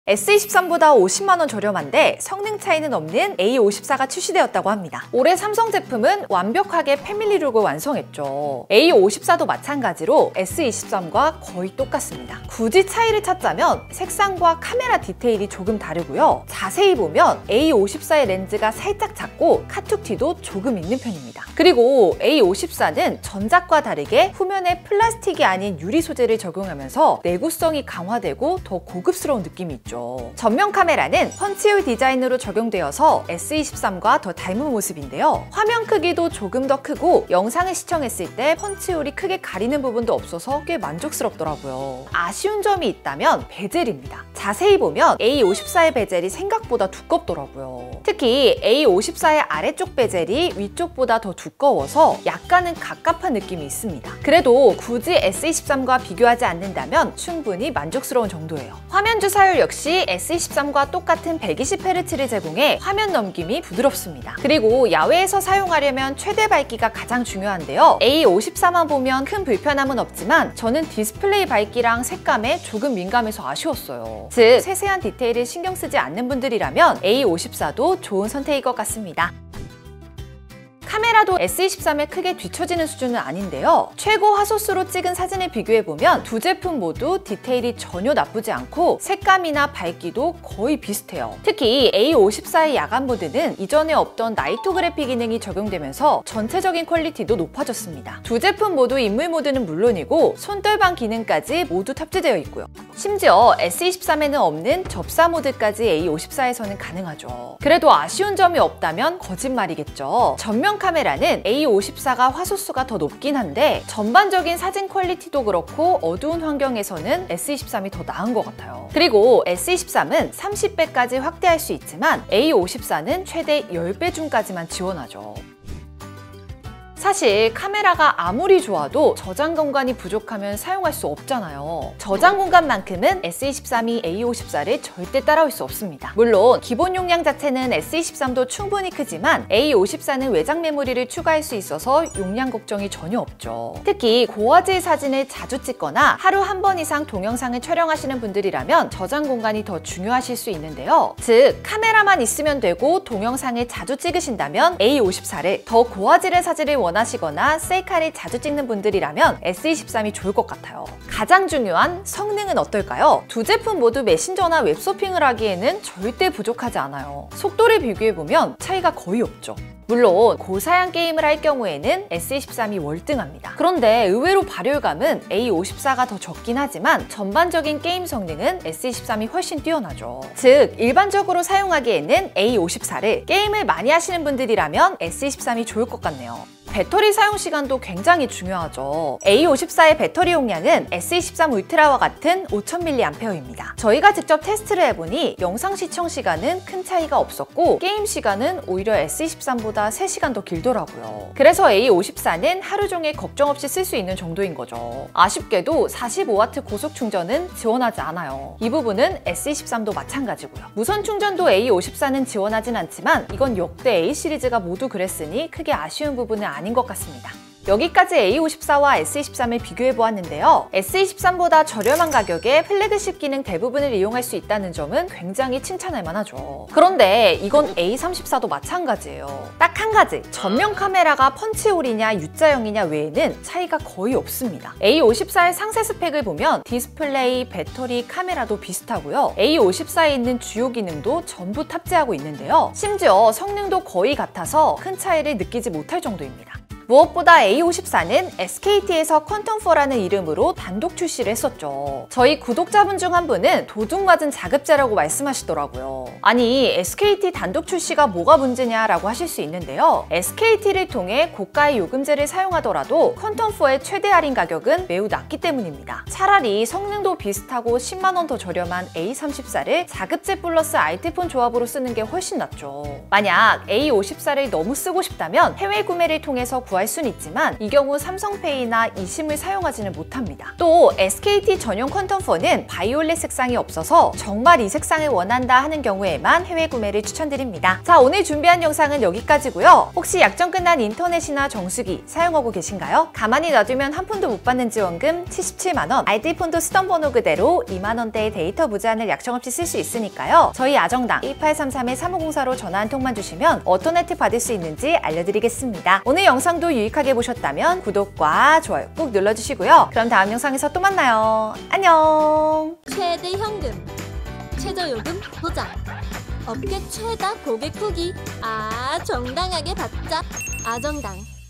S23보다 50만원 저렴한데 성능 차이는 없는 A54가 출시되었다고 합니다. 올해 삼성 제품은 완벽하게 패밀리룩을 완성했죠. A54도 마찬가지로 S23과 거의 똑같습니다. 굳이 차이를 찾자면 색상과 카메라 디테일이 조금 다르고요. 자세히 보면 A54의 렌즈가 살짝 작고 카툭티도 조금 있는 편입니다. 그리고 A54는 전작과 다르게 후면에 플라스틱이 아닌 유리 소재를 적용하면서 내구성이 강화되고 더 고급스러운 느낌이 있죠. 전면 카메라는 펀치홀 디자인으로 적용되어서 S23과 더 닮은 모습인데요. 화면 크기도 조금 더 크고 영상을 시청했을 때 펀치홀이 크게 가리는 부분도 없어서 꽤 만족스럽더라고요. 아쉬운 점이 있다면 베젤입니다. 자세히 보면 A54의 베젤이 생각보다 두껍더라고요. 특히 A54의 아래쪽 베젤이 위쪽보다 더 두꺼워서 약간은 갑갑한 느낌이 있습니다. 그래도 굳이 S23과 비교하지 않는다면 충분히 만족스러운 정도예요. 화면 주사율 역시 S23과 똑같은 120Hz를 제공해 화면 넘김이 부드럽습니다. 그리고 야외에서 사용하려면 최대 밝기가 가장 중요한데요. A54만 보면 큰 불편함은 없지만 저는 디스플레이 밝기랑 색감에 조금 민감해서 아쉬웠어요. 즉, 세세한 디테일을 신경 쓰지 않는 분들이라면 A54도 좋은 선택일 것 같습니다. 카메라도 S23에 크게 뒤처지는 수준은 아닌데요. 최고 화소수로 찍은 사진을 비교해보면 두 제품 모두 디테일이 전혀 나쁘지 않고 색감이나 밝기도 거의 비슷해요. 특히 A54의 야간 모드는 이전에 없던 나이트 그래픽 기능이 적용되면서 전체적인 퀄리티도 높아졌습니다. 두 제품 모두 인물 모드는 물론이고 손떨방 기능까지 모두 탑재되어 있고요. 심지어 S23에는 없는 접사 모드까지 A54에서는 가능하죠. 그래도 아쉬운 점이 없다면 거짓말이겠죠. 전면 카메라는 A54가 화소수가 더 높긴 한데 전반적인 사진 퀄리티도 그렇고 어두운 환경에서는 S23이 더 나은 것 같아요. 그리고 S23은 30배까지 확대할 수 있지만 A54는 최대 10배 줌까지만 지원하죠. 사실 카메라가 아무리 좋아도 저장 공간이 부족하면 사용할 수 없잖아요. 저장 공간만큼은 S23이 A54를 절대 따라올 수 없습니다. 물론 기본 용량 자체는 S23도 충분히 크지만 A54는 외장 메모리를 추가할 수 있어서 용량 걱정이 전혀 없죠. 특히 고화질 사진을 자주 찍거나 하루 한 번 이상 동영상을 촬영하시는 분들이라면 저장 공간이 더 중요하실 수 있는데요. 즉, 카메라만 있으면 되고 동영상을 자주 찍으신다면 A54를, 더 고화질의 사진을 원하시거나 셀카를 자주 찍는 분들이라면 S23이 좋을 것 같아요. 가장 중요한 성능은 어떨까요? 두 제품 모두 메신저나 웹서핑을 하기에는 절대 부족하지 않아요. 속도를 비교해보면 차이가 거의 없죠. 물론 고사양 게임을 할 경우에는 S23이 월등합니다. 그런데 의외로 발열감은 A54가 더 적긴 하지만 전반적인 게임 성능은 S23이 훨씬 뛰어나죠. 즉, 일반적으로 사용하기에는 A54를, 게임을 많이 하시는 분들이라면 S23이 좋을 것 같네요. 배터리 사용 시간도 굉장히 중요하죠. A54의 배터리 용량은 S23 울트라와 같은 5000mAh입니다. 저희가 직접 테스트를 해보니 영상 시청 시간은 큰 차이가 없었고 게임 시간은 오히려 S23보다 3시간 더 길더라고요. 그래서 A54는 하루 종일 걱정 없이 쓸 수 있는 정도인 거죠. 아쉽게도 45W 고속 충전은 지원하지 않아요. 이 부분은 S23도 마찬가지고요. 무선 충전도 A54는 지원하진 않지만 이건 역대 A 시리즈가 모두 그랬으니 크게 아쉬운 부분은 아닌 것 같습니다. 여기까지 A54와 S23을 비교해보았는데요. S23보다 저렴한 가격에 플래그십 기능 대부분을 이용할 수 있다는 점은 굉장히 칭찬할 만하죠. 그런데 이건 A34도 마찬가지예요. 딱 한 가지, 전면 카메라가 펀치홀이냐 U자형이냐 외에는 차이가 거의 없습니다. A54의 상세 스펙을 보면 디스플레이, 배터리, 카메라도 비슷하고요. A54에 있는 주요 기능도 전부 탑재하고 있는데요. 심지어 성능도 거의 같아서 큰 차이를 느끼지 못할 정도입니다. 무엇보다 A54는 SKT에서 퀀텀4라는 이름으로 단독 출시를 했었죠. 저희 구독자분 중 한 분은 도둑맞은 자급제라고 말씀하시더라고요. 아니, SKT 단독 출시가 뭐가 문제냐라고 하실 수 있는데요. SKT를 통해 고가의 요금제를 사용하더라도 퀀텀4의 최대 할인 가격은 매우 낮기 때문입니다. 차라리 성능도 비슷하고 10만원 더 저렴한 A34를 자급제 플러스 알뜰폰 조합으로 쓰는 게 훨씬 낫죠. 만약 A54를 너무 쓰고 싶다면 해외 구매를 통해서 구할 구할 수는 있지만 이 경우 삼성페이나 이심을 사용하지는 못합니다. 또 SKT 전용 퀀텀4는 바이올렛 색상이 없어서 정말 이 색상을 원한다 하는 경우에만 해외 구매를 추천드립니다. 자, 오늘 준비한 영상은 여기까지고요. 혹시 약정 끝난 인터넷이나 정수기 사용하고 계신가요? 가만히 놔두면 한 푼도 못 받는 지원금 77만 원, 알뜰폰도 쓰던 번호 그대로 2만 원대의 데이터 무제한을 약정 없이 쓸 수 있으니까요. 저희 아정당 2833-3504로 전화 한 통만 주시면 어떤 혜택 받을 수 있는지 알려드리겠습니다. 오늘 영상도 유익하게 보셨다면 구독과 좋아요 꼭 눌러주시고요. 그럼 다음 영상에서 또 만나요. 안녕. 최대 현금, 최저요금 보장, 업계 최다 고객 후기. 정당하게 받자. 아정당.